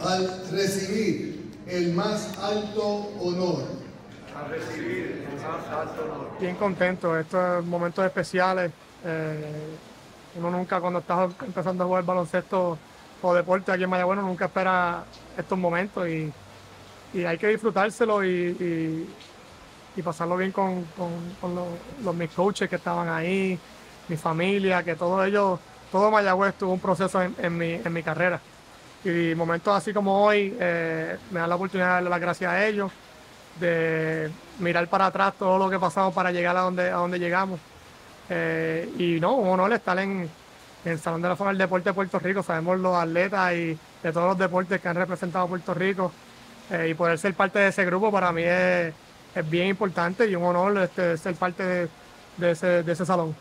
al recibir el más alto honor. Al recibir el más alto honor. Bien contento, estos momentos especiales. Uno nunca, cuando estás empezando a jugar baloncesto o deporte aquí en Mayagüez, nunca espera estos momentos y hay que disfrutárselo y pasarlo bien con mis coaches que estaban ahí, mi familia, que todos ellos, todo Mayagüez tuvo un proceso en mi carrera. Y momentos así como hoy me dan la oportunidad de darle las gracias a ellos, de mirar para atrás todo lo que pasamos para llegar a donde llegamos. Y no, un honor estar en el Salón de la Fama del Deporte de Puerto Rico. Sabemos los atletas y de todos los deportes que han representado a Puerto Rico, y poder ser parte de ese grupo para mí es bien importante y un honor ser parte de ese salón.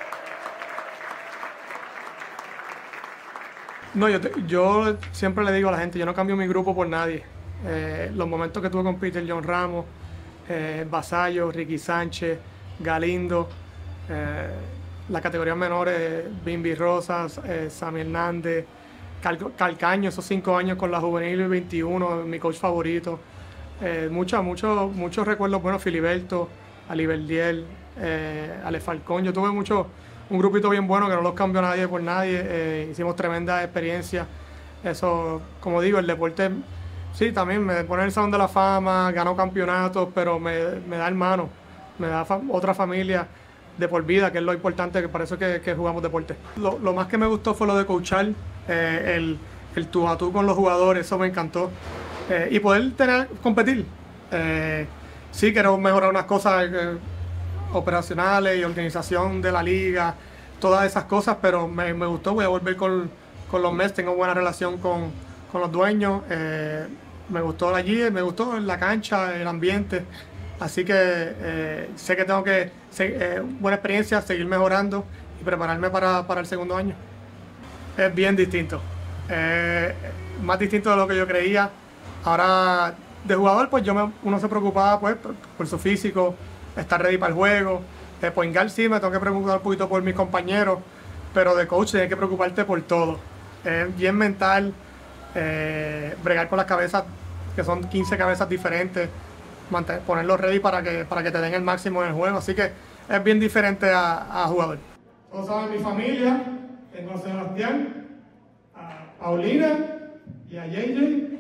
No, yo siempre le digo a la gente, yo no cambio mi grupo por nadie. Los momentos que tuve con Peter John Ramos, Vasallo, Ricky Sánchez, Galindo, las categorías menores, Bimby Rosas, Sammy Hernández, Calcaño, esos 5 años con la juvenil 21, mi coach favorito. Muchos recuerdos buenos, Filiberto, Aliberdiel, Ale Falcón. Yo tuve un grupito bien bueno que no los cambió nadie por nadie. Hicimos tremenda experiencia. Eso, como digo, el deporte, sí, también me pone en el Salón de la Fama, ganó campeonatos, pero me da hermano, me da otra familia de por vida, que es lo importante, que por eso que jugamos deporte. Lo más que me gustó fue lo de coachar, el tú a tú con los jugadores, eso me encantó. Y poder competir. Sí, quiero mejorar unas cosas operacionales y organización de la liga, todas esas cosas, pero me gustó. Voy a volver con los Mets, tengo buena relación con los dueños. Me gustó allí, me gustó la cancha, el ambiente. Así que sé que tengo que buena experiencia, seguir mejorando y prepararme para el segundo año. Es bien distinto, más distinto de lo que yo creía. Ahora, de jugador, pues uno se preocupaba pues, por su físico, estar ready para el juego. De point guard sí me tengo que preocupar un poquito por mis compañeros, pero de coach tienes que preocuparte por todo. Bien mental, bregar con las cabezas, que son 15 cabezas diferentes, ponerlos ready para que te den el máximo en el juego. Así que es bien diferente a jugador. Todos saben mi familia, tengo a Sebastián, a Paulina y a JJ.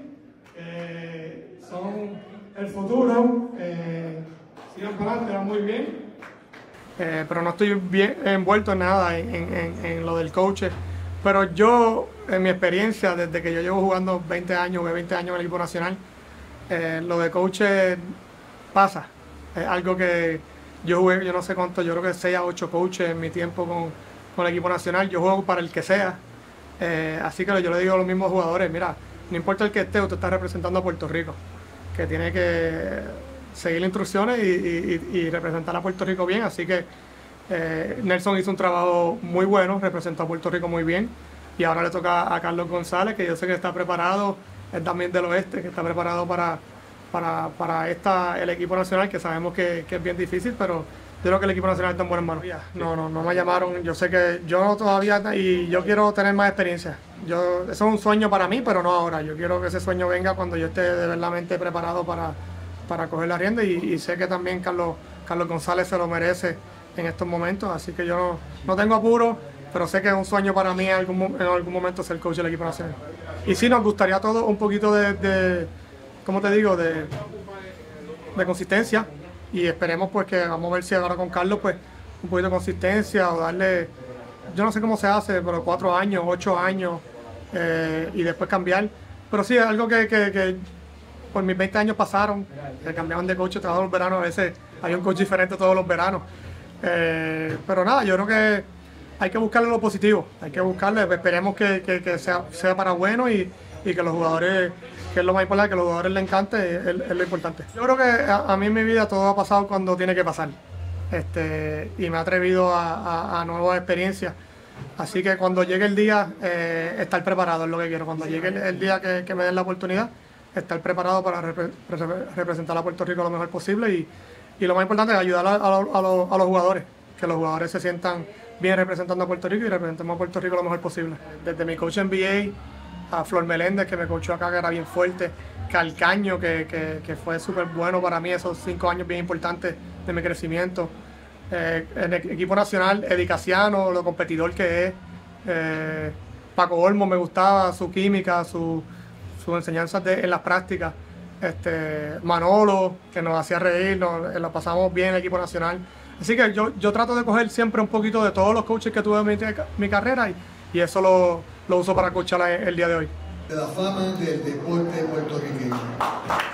Son el futuro, sigan para adelante, van muy bien, pero no estoy bien envuelto en nada en lo del coach. Pero yo, en mi experiencia, desde que yo llevo jugando 20 años en el equipo nacional, lo de coach pasa. Es algo que yo jugué, yo no sé cuánto, yo creo que 6 a 8 coaches en mi tiempo con el equipo nacional. Yo juego para el que sea, así que yo le digo a los mismos jugadores, mira, no importa el que esté, usted está representando a Puerto Rico, que tiene que seguir las instrucciones y representar a Puerto Rico bien. Así que Nelson hizo un trabajo muy bueno, representó a Puerto Rico muy bien, y ahora le toca a Carlos González, que yo sé que está preparado, es también del oeste, que está preparado para el equipo nacional, que sabemos que es bien difícil, pero yo creo que el equipo nacional está en buenas manos. No me llamaron, yo sé que yo todavía, y yo quiero tener más experiencia. Eso es un sueño para mí, pero no ahora. Yo quiero que ese sueño venga cuando yo esté de verdad preparado para coger la rienda, y sé que también Carlos González se lo merece en estos momentos, así que yo no tengo apuro, pero sé que es un sueño para mí en algún momento ser coach del equipo nacional. Y sí, nos gustaría a todos un poquito ¿cómo te digo?, de consistencia, y esperemos pues que vamos a ver si ahora con Carlos pues un poquito de consistencia, o darle, yo no sé cómo se hace, pero 4 años, 8 años, y después cambiar. Pero sí, es algo que por mis 20 años pasaron, cambiaban de coach todos los veranos, a veces hay un coach diferente todos los veranos. Pero nada, yo creo que hay que buscarle lo positivo, hay que buscarle, esperemos que sea para bueno, y que los jugadores, que es lo más importante, que a los jugadores les encante, es lo importante. Yo creo que a mí en mi vida todo ha pasado cuando tiene que pasar, y me he atrevido a nuevas experiencias. Así que cuando llegue el día, estar preparado es lo que quiero. Cuando llegue el día que me den la oportunidad, estar preparado para representar a Puerto Rico lo mejor posible, y lo más importante es ayudar a los jugadores, que los jugadores se sientan bien representando a Puerto Rico y representemos a Puerto Rico lo mejor posible. Desde mi coach NBA a Flor Meléndez, que me coachó acá, que era bien fuerte, Calcaño, que fue súper bueno para mí, esos 5 años bien importantes de mi crecimiento. En el equipo nacional, Eddie Casiano, lo competidor que es. Paco Olmo me gustaba, su química, sus enseñanzas en las prácticas. Manolo, que nos hacía reír, la pasamos bien en el equipo nacional. Así que yo trato de coger siempre un poquito de todos los coaches que tuve en mi carrera y eso lo uso para coachar el día de hoy. De la fama del deporte puertorriqueño.